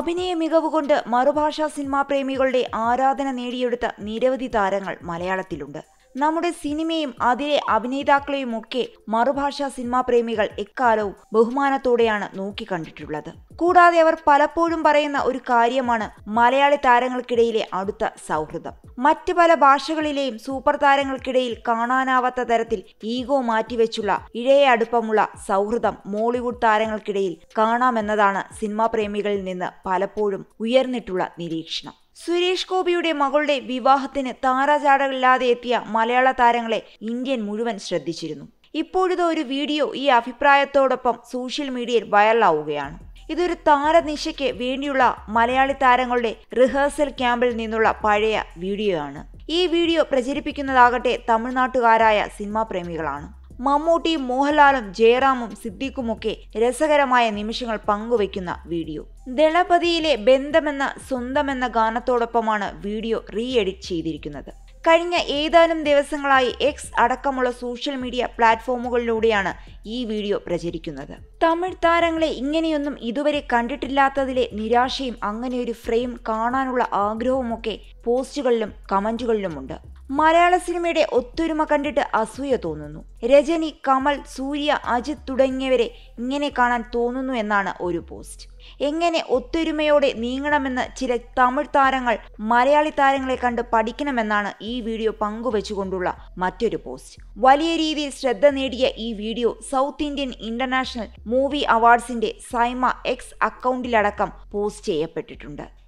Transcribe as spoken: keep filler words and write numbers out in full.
അഭിനയ മികവുകൊണ്ട് മറുഭാഷാ സിനിമാ പ്രേമികളുടെ ആരാധന നേടിയെടുത്ത നിരവധി താരങ്ങൾ മലയാളത്തിലുണ്ട്. നമ്മുടെ സിനിമയും അതിലെ അഭിനേതാക്കളെയുമൊക്കെ മറുഭാഷാ സിനിമാ പ്രേമികൾ എക്കാലവും ബഹുമാനത്തോടെയാണ് നോക്കിക്കണ്ടിട്ടുള്ളത്. കൂടാതെ അവർ പലപ്പോഴും പറയുന്ന ഒരു കാര്യമാണ് മലയാളി താരങ്ങൾക്കിടയിലെ അടുത്ത സൗഹൃദം. മറ്റ് പല ഭാഷകളിലെയും സൂപ്പർ താരങ്ങൾക്കിടയിൽ കാണാനാവാത്ത തരത്തിൽ ഈഗോ മാറ്റിവെച്ചുള്ള ഇഴയ അടുപ്പമുള്ള സൗഹൃദം മോളിവുഡ് താരങ്ങൾക്കിടയിൽ കാണാമെന്നതാണ് സിനിമാ പ്രേമികളിൽ നിന്ന് പലപ്പോഴും ഉയർന്നിട്ടുള്ള നിരീക്ഷണം. സുരേഷ് ഗോപിയുടെ മകളുടെ വിവാഹത്തിന് താരാചാടകളില്ലാതെ എത്തിയ മലയാള താരങ്ങളെ ഇന്ത്യൻ മുഴുവൻ ശ്രദ്ധിച്ചിരുന്നു. ഇപ്പോഴത്തെ ഒരു വീഡിയോ ഈ അഭിപ്രായത്തോടൊപ്പം സോഷ്യൽ മീഡിയയിൽ വൈറലാവുകയാണ്. ഇതൊരു താരനിശയ്ക്ക് വേണ്ടിയുള്ള മലയാളി താരങ്ങളുടെ റിഹേഴ്സൽ ക്യാമ്പിൽ നിന്നുള്ള പഴയ വീഡിയോ ആണ്. ഈ വീഡിയോ പ്രചരിപ്പിക്കുന്നതാകട്ടെ തമിഴ്നാട്ടുകാരായ സിനിമാ പ്രേമികളാണ്. മമ്മൂട്ടിയും മോഹൻലാലും ജയറാമും സിദ്ദീഖുമൊക്കെ രസകരമായ നിമിഷങ്ങൾ പങ്കുവയ്ക്കുന്ന വീഡിയോ. ദളപതിയിലെ ബന്ധമെന്ന സ്വന്തമെന്ന ഗാനത്തോടൊപ്പമാണ് വീഡിയോ റീ എഡിറ്റ് ചെയ്തിരിക്കുന്നത്. കഴിഞ്ഞ ഏതാനും ദിവസങ്ങളായി എക്സ് അടക്കമുള്ള സോഷ്യൽ മീഡിയ പ്ലാറ്റ്ഫോമുകളിലൂടെയാണ് ഈ വീഡിയോ പ്രചരിക്കുന്നത്. തമിഴ് താരങ്ങളെ ഇങ്ങനെയൊന്നും ഇതുവരെ കണ്ടിട്ടില്ലാത്തതിലെ നിരാശയും അങ്ങനെയൊരു ഫ്രെയിം കാണാനുള്ള ആഗ്രഹവുമൊക്കെ പോസ്റ്റുകളിലും കമന്റുകളിലുമുണ്ട്. മലയാള സിനിമയുടെ ഒത്തൊരുമ കണ്ടിട്ട് അസൂയ തോന്നുന്നു. രജനി, കമൽ, സൂര്യ, അജിത് തുടങ്ങിയവരെ ഇങ്ങനെ കാണാൻ തോന്നുന്നു എന്നാണ് ഒരു പോസ്റ്റ്. എങ്ങനെ ഒത്തൊരുമയോടെ നീങ്ങണമെന്ന് ചില തമിഴ് താരങ്ങൾ മലയാളി താരങ്ങളെ കണ്ട് പഠിക്കണമെന്നാണ് ഈ വീഡിയോ പങ്കുവെച്ചുകൊണ്ടുള്ള മറ്റൊരു പോസ്റ്റ്. വലിയ രീതിയിൽ ശ്രദ്ധ നേടിയ ഈ video south Indian international movie അവാർഡ്സിന്റെ സൈമ എക്സ് അക്കൗണ്ടിലടക്കം പോസ്റ്റ് ചെയ്യപ്പെട്ടിട്ടുണ്ട്.